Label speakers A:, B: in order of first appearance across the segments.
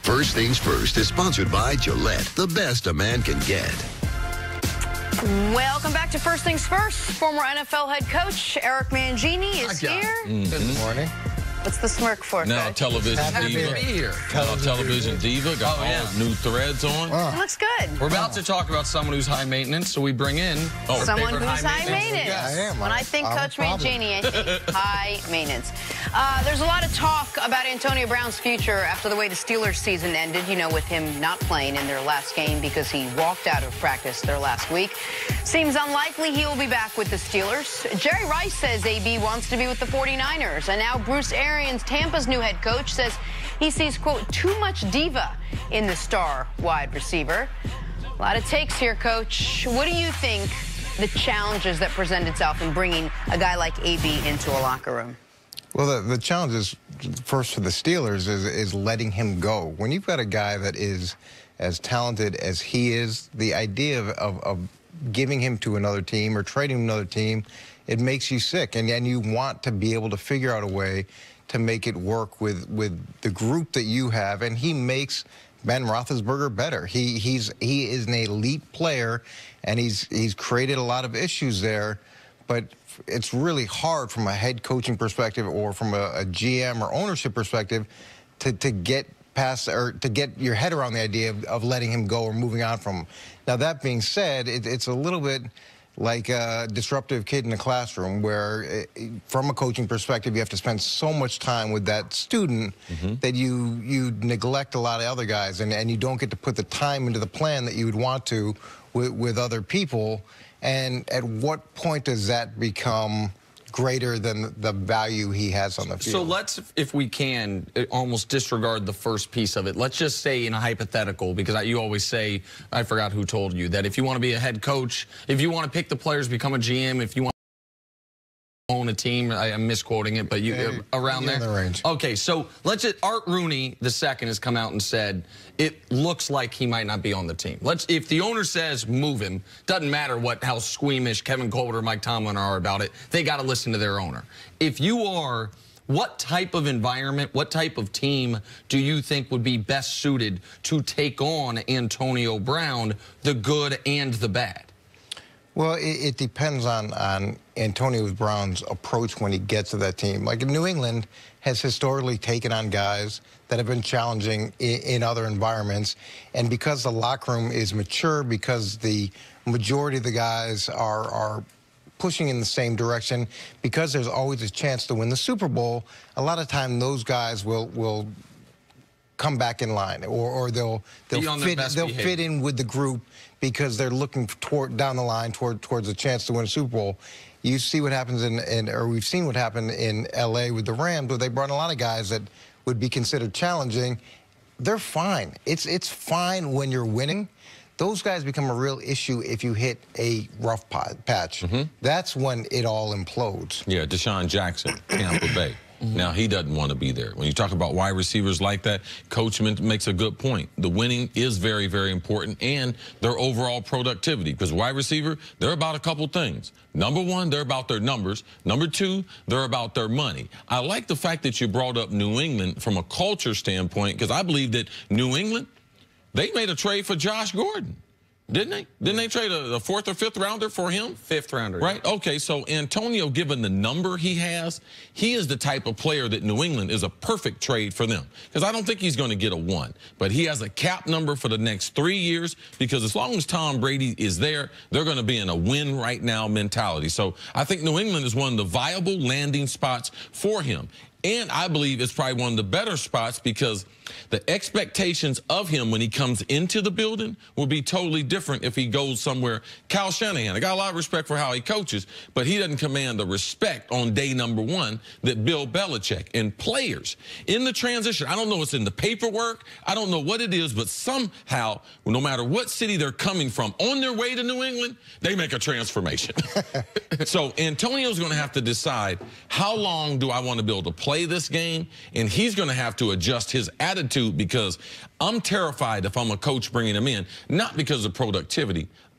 A: First Things First is sponsored by Gillette, the best a man can get.
B: Welcome back to First Things First. Former NFL head coach Eric Mangini is here.
C: Good morning.
B: What's the smirk for?
D: Now
B: Coach?
D: television diva. Now television diva got all new threads on.
B: It looks good.
C: We're about to talk about someone who's high maintenance, so we bring in
B: Someone who's high maintenance.
C: Yes.
E: I am.
B: When I think
E: I'm
B: Coach
E: a problem.
B: Mangini, I think high maintenance. There's a lot of talk about Antonio Brown's future after the way the Steelers season ended, you know, with him not playing in their last game because he walked out of practice their last week. Seems unlikely he will be back with the Steelers. Jerry Rice says AB wants to be with the 49ers. And now Bruce Arians, Tampa's new head coach, says he sees, quote, too much diva in the star wide receiver. A lot of takes here, Coach. What do you think the challenges that present itself in bringing a guy like AB into a locker room?
E: Well, the challenge is, first for the Steelers, is letting him go. When you've got a guy that is as talented as he is, the idea of giving him to another team or trading him to another team, it makes you sick. And you want to be able to figure out a way to make it work with the group that you have. And he makes Ben Roethlisberger better. He is an elite player, and he's created a lot of issues there. But it's really hard from a head coaching perspective or from a GM or ownership perspective to get past or to get your head around the idea of letting him go or moving on from him. Now, that being said, it's a little bit like a disruptive kid in a classroom where, from a coaching perspective, you have to spend so much time with that student that you neglect a lot of other guys, and you don't get to put the time into the plan that you would want to with other people. And at what point does that become greater than the value he has on the field?
C: So let's, if we can, almost disregard the first piece of it. Let's just say in a hypothetical, because you always say, I forgot who told you, that if you want to be a head coach, if you want to pick the players, become a GM, if you want to own a team, I'm misquoting it, but around there?
E: In the range.
C: Okay, so let's just, Art Rooney II has come out and said, it looks like he might not be on the team. If the owner says move him, doesn't matter how squeamish Kevin Colbert or Mike Tomlin are about it, they got to listen to their owner. If you are, what type of environment, what type of team do you think would be best suited to take on Antonio Brown, the good and the bad?
E: Well, it depends on Antonio Brown's approach when he gets to that team. Like, New England has historically taken on guys that have been challenging in other environments. And because the locker room is mature, because the majority of the guys are pushing in the same direction, because there's always a chance to win the Super Bowl, a lot of time those guys will come back in line, or they'll fit in with the group because they're looking down the line towards a chance to win a Super Bowl. You see what happens or we've seen what happened in LA with the Rams, where they brought a lot of guys that would be considered challenging. They're fine. It's fine when you're winning. Those guys become a real issue if you hit a rough patch. That's when it all implodes.
D: Yeah, Deshaun Jackson, Tampa Bay. Now, he doesn't want to be there. When you talk about wide receivers like that, Coach makes a good point. The winning is very, very important, and their overall productivity. Because wide receiver, they're about a couple things. Number one, they're about their numbers. Number two, they're about their money. I like the fact that you brought up New England from a culture standpoint, because I believe that New England, they made a trade for Josh Gordon. Didn't they? Didn't they trade a fourth or fifth rounder for him?
C: Fifth rounder.
D: Right? Okay, so Antonio, given the number he has, he is the type of player that New England is a perfect trade for them. Because I don't think he's going to get a 1. But he has a cap number for the next 3 years, because as long as Tom Brady is there, they're going to be in a win right now mentality. So I think New England is one of the viable landing spots for him. And I believe it's probably one of the better spots, because the expectations of him when he comes into the building will be totally different if he goes somewhere. Kyle Shanahan, I got a lot of respect for how he coaches, but he doesn't command the respect on day number 1 that Bill Belichick and players in the transition. I don't know what's in the paperwork. I don't know what it is, but somehow, no matter what city they're coming from, on their way to New England, they make a transformation. So Antonio's going to have to decide, how long do I want to be able to play this game? And he's going to have to adjust his attitude, because I'm terrified if I'm a coach bringing him in, not because of productivity.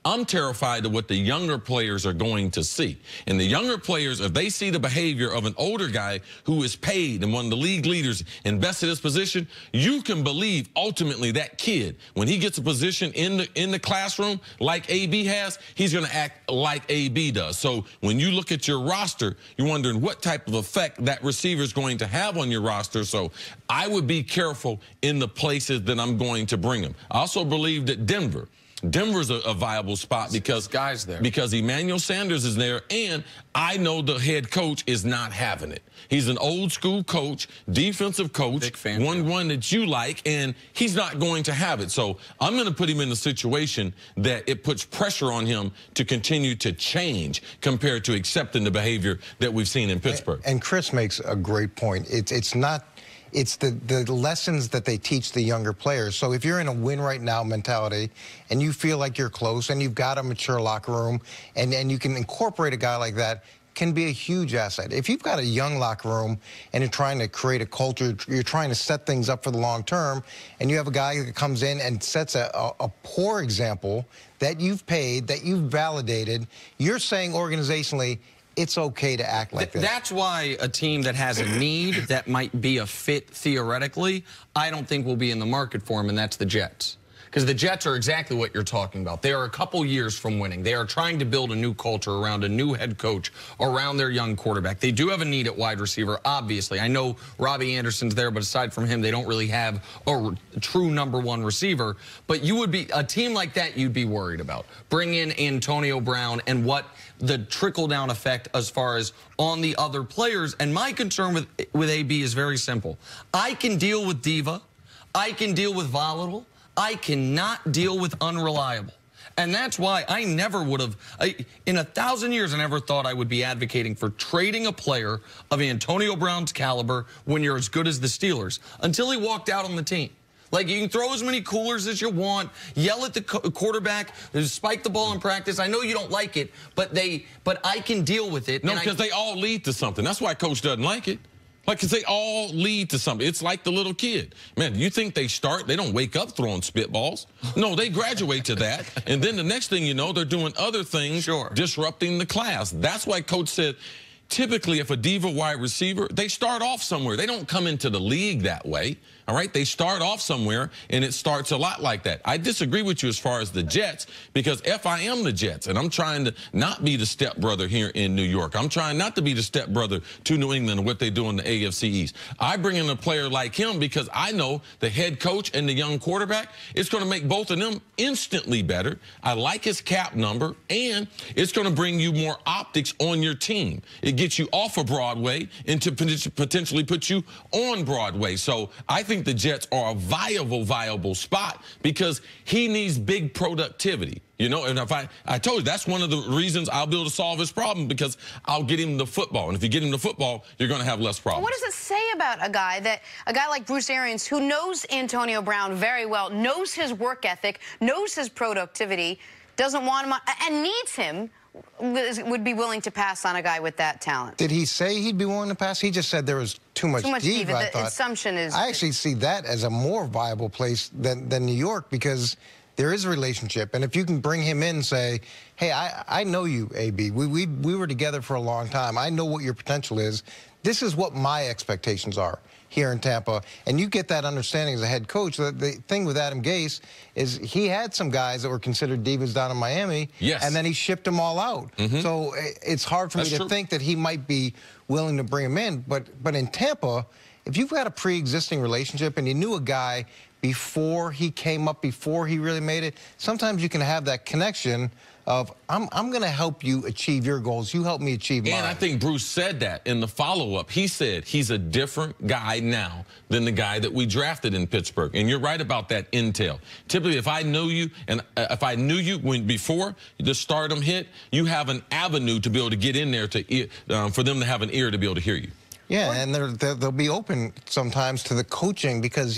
D: I'm terrified of what the younger players are going to see. And the younger players, if they see the behavior of an older guy who is paid and one of the league leaders invested in his position, you can believe ultimately that kid, when he gets a position in the classroom like AB has, he's going to act like AB does. So when you look at your roster, you're wondering what type of effect that receiver is going to have on your roster. So I would be careful in the places that I'm going to bring him. I also believe that Denver's a viable spot because
C: guys there.
D: Because Emmanuel Sanders is there, and I know the head coach is not having it. He's an old school coach, defensive coach,
C: Big fan.
D: one that you like, and he's not going to have it. So I'm going to put him in a situation that it puts pressure on him to continue to change compared to accepting the behavior that we've seen in Pittsburgh.
E: And Chris makes a great point. It's not. It's the lessons that they teach the younger players. So if you're in a win right now mentality and you feel like you're close and you've got a mature locker room and you can incorporate a guy like that, can be a huge asset. If you've got a young locker room and you're trying to create a culture, you're trying to set things up for the long term, and you have a guy that comes in and sets a poor example that you've paid, that you've validated, you're saying organizationally, it's okay to act like this.
C: That's why a team that has a need that might be a fit theoretically, I don't think will be in the market for him, and that's the Jets. Because the Jets are exactly what you're talking about. They are a couple years from winning. They are trying to build a new culture around a new head coach, around their young quarterback. They do have a need at wide receiver, obviously. I know Robbie Anderson's there, but aside from him, they don't really have a true #1 receiver. But you would be, a team like that, you'd be worried about. Bring in Antonio Brown and what the trickle-down effect as far as on the other players. And my concern with AB is very simple. I can deal with diva. I can deal with volatile. I cannot deal with unreliable. And that's why I never would have, in 1,000 years, I never thought I would be advocating for trading a player of Antonio Brown's caliber when you're as good as the Steelers, until he walked out on the team. Like, you can throw as many coolers as you want, yell at the quarterback, spike the ball in practice. I know you don't like it, but I can deal with it.
D: No, because they all lead to something. That's why Coach doesn't like it. Like, because they all lead to something. It's like the little kid. Man, you think they don't wake up throwing spitballs. No, they graduate to that. And then the next thing you know, they're doing other things, disrupting the class. That's why Coach said, typically, if a diva wide receiver, they start off somewhere. They don't come into the league that way. All right, they start off somewhere, and it starts a lot like that. I disagree with you as far as the Jets, because if I am the Jets, and I'm trying to not be the stepbrother here in New York, I'm trying not to be the stepbrother to New England and what they do in the AFC East. I bring in a player like him because I know the head coach and the young quarterback, it's going to make both of them instantly better. I like his cap number, and it's going to bring you more optics on your team. It gets you off of Broadway and to potentially put you on Broadway. So I think the Jets are a viable spot because he needs big productivity. You know, and if I told you, that's one of the reasons I'll be able to solve his problem, because I'll get him the football. And if you get him the football, you're going to have less problems.
B: Well, what does it say about a guy like Bruce Arians, who knows Antonio Brown very well, knows his work ethic, knows his productivity, doesn't want him on, and needs him, would be willing to pass on a guy with that talent?
E: Did he say he'd be willing to pass? He just said there was too much diva.
B: The assumption is...
E: I actually see that as a more viable place than New York, because there is a relationship. And if you can bring him in and say, hey, I know you, AB. We were together for a long time. I know what your potential is. This is what my expectations are here in Tampa. And you get that understanding as a head coach. The thing with Adam Gase is he had some guys that were considered divas down in Miami.
D: Yes.
E: And then he shipped them all out. So it's hard for me to think that he might be willing to bring him in. But in Tampa, if you've got a pre-existing relationship and you knew a guy before he came up, before he really made it, sometimes you can have that connection of, I'm going to help you achieve your goals. You help me achieve mine.
D: And I think Bruce said that in the follow-up. He said he's a different guy now than the guy that we drafted in Pittsburgh. And you're right about that intel. Typically, if I knew you, and if I knew you before the stardom hit, you have an avenue to be able to get in there to for them to have an ear to be able to hear you.
E: Yeah, and they'll be open sometimes to the coaching, because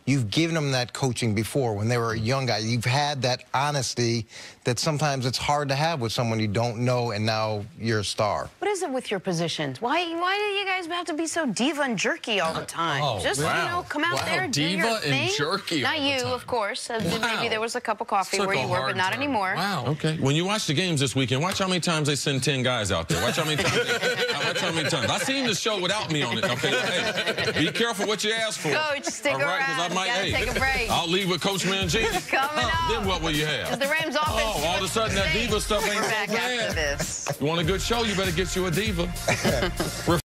E: You've given them that coaching before when they were a young guy. You've had that honesty that sometimes it's hard to have with someone you don't know, and now you're a star.
B: What is it with your positions? Why do you guys have to be so diva and jerky all the time? Just, you know, come out there and do your thing.
C: Diva and jerky
B: Not
C: all the
B: you,
C: time.
B: Of course. Maybe there was a cup of coffee where you were, but not anymore.
C: Wow.
D: Okay. When you watch the games this weekend, watch how many times they send 10 guys out there. Watch how many times. Watch how many times. I seen the show without me on it. Okay. Hey, be careful what you ask for.
B: Coach, stick
D: all right,
B: around.
D: I might,
B: Gotta take a break.
D: I'll leave with Coach Mangini.
B: Coming up.
D: Then what will you have?
B: Is the Rams offense?
D: Oh, all of a sudden that diva stuff ain't
B: We're
D: so
B: back
D: bad.
B: after this.
D: You want a good show? You better get you a diva.